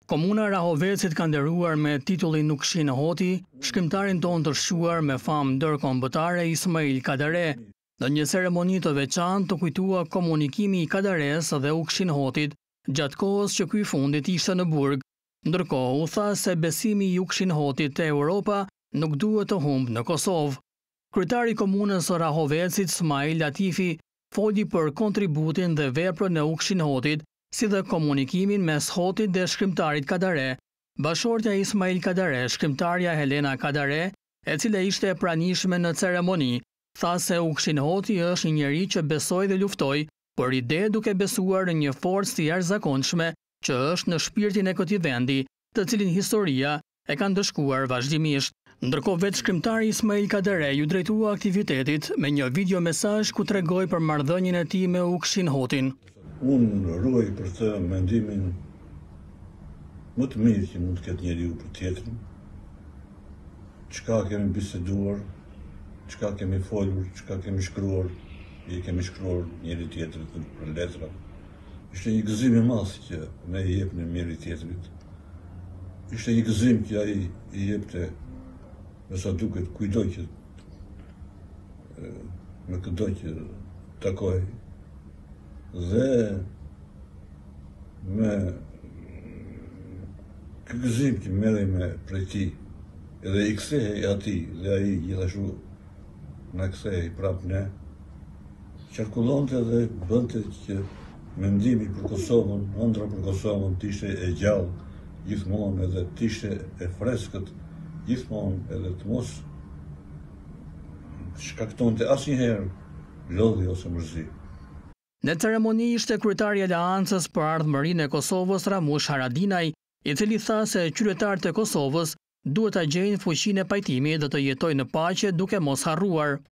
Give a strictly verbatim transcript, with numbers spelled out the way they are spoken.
Komuna Rahovecit ka nderuar me titullin Ukshin Hoti, shkrimtarin tonë të shquar me famë ndërkombëtare Ismail Kadare, në një ceremoni të veçantë të kujtua komunikimi i Kadares dhe Ukshin Hotit gjatë kohës që ky fundit ishte në burg, ndërkohë u tha se besimi i Ukshin Hotit te Europa nuk duhet të humbë në Kosovë. Kryetari i komunës së Rahovecit Ismail Latifi foli për kontributin dhe veprën e Ukshin Hotit, si dhe komunikimin mes Hotit dhe Shkrimtarit Kadare. Bashortja Ismail Kadare, shkrimtarja Helena Kadare, e cila ishte e pranishme në ceremoni, tha se Ukshin Hoti është një njeri që besoi dhe luftoi për ide duke besuar në një forcë të jashtëzakonshme që është në shpirtin e këtij vendi, të cilin historia e ka ndëshkuar vazhdimisht. Ndërkohë vetë shkrimtari Ismail Kadare ju drejtua aktivitetit me një video mesazh ku tregoi për marrëdhënien e tij me Ukshin Hotin. Unë ruaj për të mendimin më të mirë që mund të ketë njeriu për tjetrin. Çka kemi biseduar, çka kemi folur, çka kemi shkruar, i kemi shkruar njëri tjetrit për letra. Ishte një gëzim i madh që ne i jepnim njëri tjetrit. Ishte një gëzim që ai i jepte, me sa duket, kujdo që me këdo që takoj. Dhe me këtë gëzim që merrej me prej tij, edhe i kthehej atij dhe ai gjithashtu na kthehej prapë ne, qarkullonte dhe bënte që mendimi për Kosovën, ëndra për Kosovën të ishte e gjallë gjithmonë, edhe të ishte e freskët gjithmonë, edhe të mos shkaktonte asnjëherë lodhje ose mërzi. Në ceremoni ishte kryetari i Aleancës për Ardhmërinë e Kosovës Ramush Haradinaj, i cili tha se qytetarët e Kosovës duhet ta gjejnë fuqinë e pajtimit dhe të jetojnë në paqe duke mos harruar.